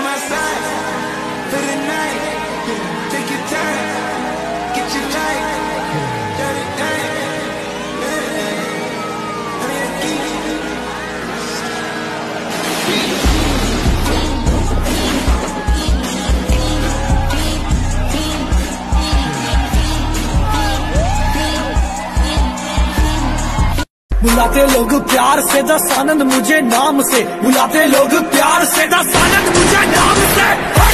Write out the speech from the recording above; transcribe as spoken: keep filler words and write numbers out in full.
my side for the night. Take your time, get your life, dirty thing. बुलाते लोग प्यार से दस आनंद मुझे नाम से, बुलाते लोग प्यार से दस आनंद मुझे नाम से।